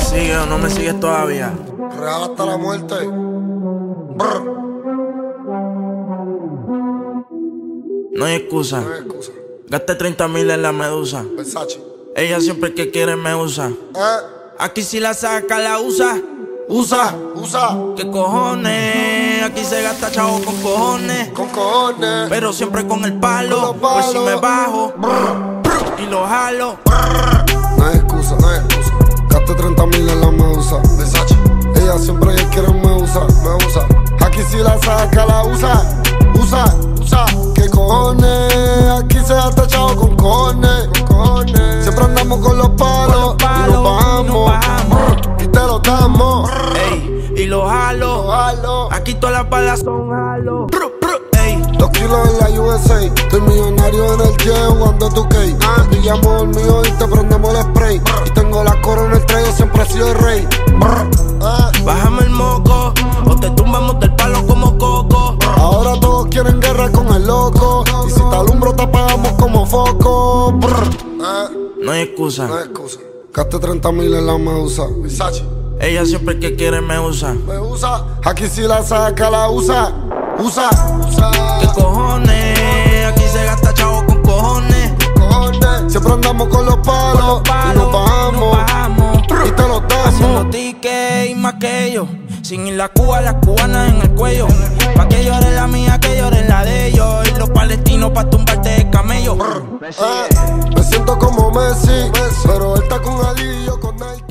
sigues o no me sigues todavía? Real hasta la muerte. Brr. No hay excusa. No hay excusa. Gaste 30.000 en la medusa. Versace. Ella siempre que quiere me usa. Aquí si la saca la usa. Usa. ¿Qué cojones? Aquí se gasta chavo con cojones. Con cojones. Pero siempre con el palo. Con los Pues si palos. me bajo y lo jalo. No hay excusa, no hay excusa. Gaste 30.000 en la medusa. Versace. Ella siempre quiere me usa. Aquí si la saca la usa. ¿Qué cojones? Aquí se gasta chavo con cojones. Siempre andamos con los palos y nos bajamos. Y te lo damos. Ey, y lo jalo. Aquí todas las balas son jalo. Ey. 2 kilos en la USA. Estoy millonario en el jet jugando tu cake. Te pillamos el mío y te prendemos el spray. Y tengo la corona en el tren, yo siempre he sido el rey. Bájame el moco o te tumbamos del palo como coco. Ahora todos quieren guerra con el loco. Y si te alumbro te apagamos como foco. No hay excusa. No hay excusa. Gaste 30.000 en la medusa. Versace. Ella siempre que quiere me usa. Aquí si la saca la usa. ¿Qué cojones? Aquí se gasta chavo con cojones. Siempre andamos con los palos y nos bajamos. Y te los Haciendo damos. ticket y más que ellos. Sin ir la Cuba, las cubanas en el cuello. Pa' que llore la mía, que llore la de ellos. Y los palestinos pa' tumbarte el camello. Me siento como Messi, pero él está con Ali y yo con Nike.